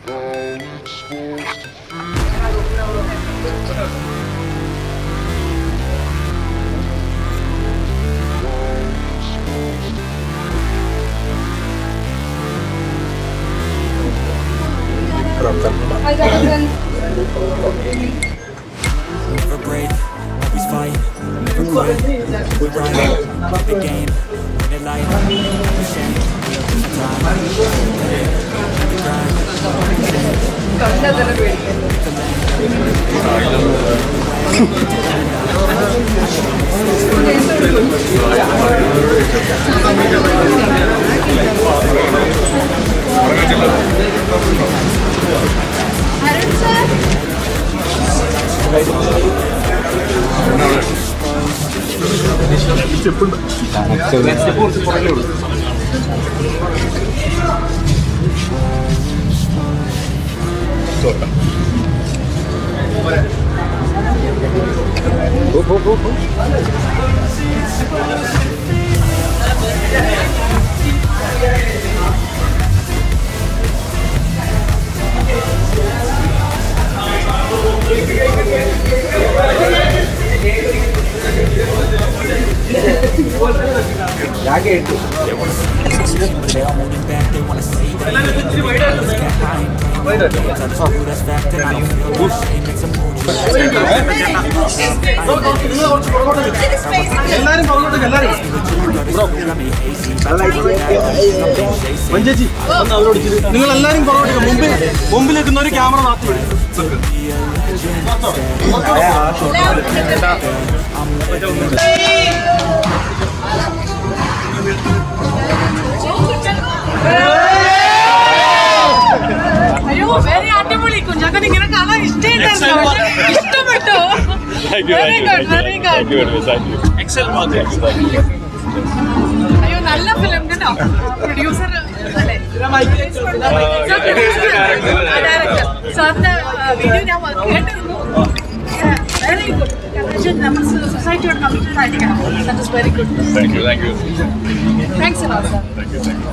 Never break, always fight, never quit. We ride the game, win it life, never shame, never time, never grind, They all holding back, they wanna say that I ain't that's fact, and I don't feel no shame, it's a mood. Ayo, very admirable. Kunchako, ingane kaana ishtamayittu. Very good, very good. Thank you very much. Thank you. Excellent work. Ayo, nalla film kendo. Producer alle. Director. So the video ഞാൻ work ചെയ്തിരുന്നു. Very good. Our society or community that is very good. Thank you. Thank you. Thanks a lot, sir. Thank you. Thank you.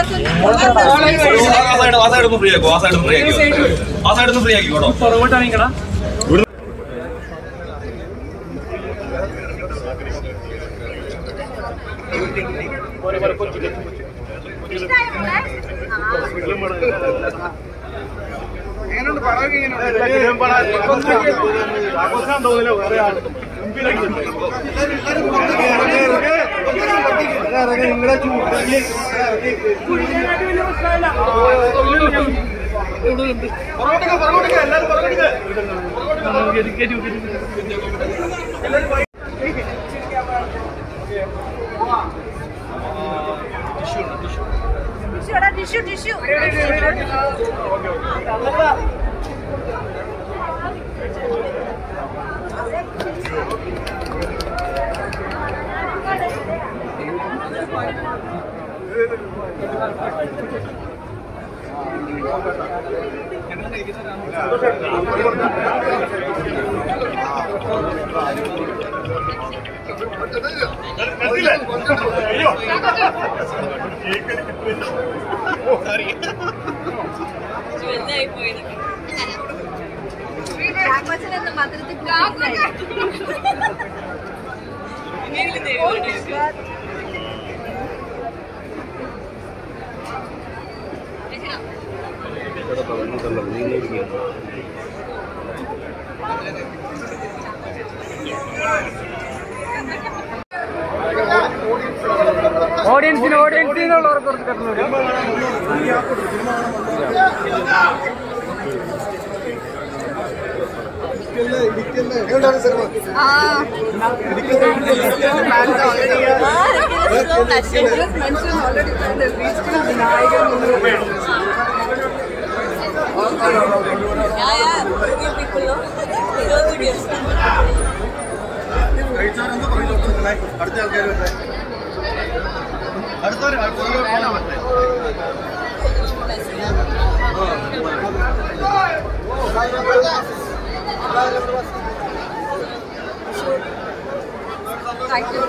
Tissue. Audience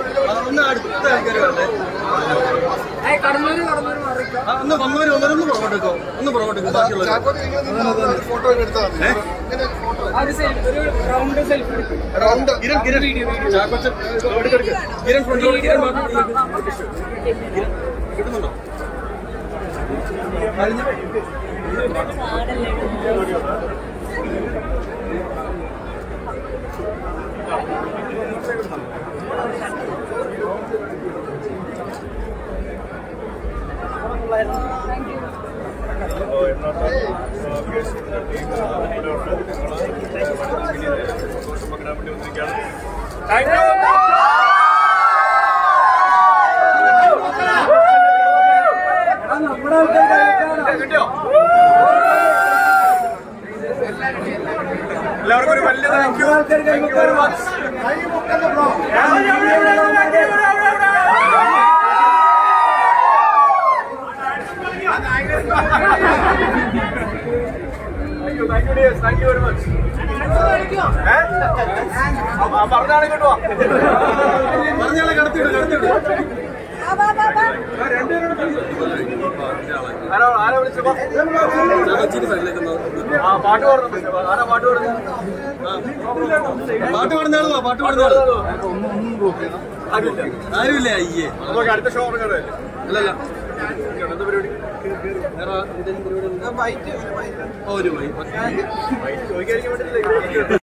Thank you. എടുക്കോ ഒന്ന് പുറകോട്ട് photo കിട്ടുന്നുണ്ടോ? എല്ലാവർക്കും ഒരു വലിയ thank you very much. Thank you very much. പറഞ്ഞാണ് കേട്ടോ പറഞ്ഞാളെ കടത്തിവിടും ആരാ വിളിച്ചപ്പോ പാട്ട് പാടുന്നു ആരാ പാട്ട് പാടുന്നു പാട്ട് പാടുന്നാളോ പാട്ട് പാടുന്നാളോ ആരുമില്ല അയ്യേ നമുക്ക് അടുത്ത ഷോ തുടങ്ങാതെ അല്ലല്ല എന്താ പരിപാടി ഒരു ചോദിക്കാൻ വേണ്ടിയിട്ടില്ല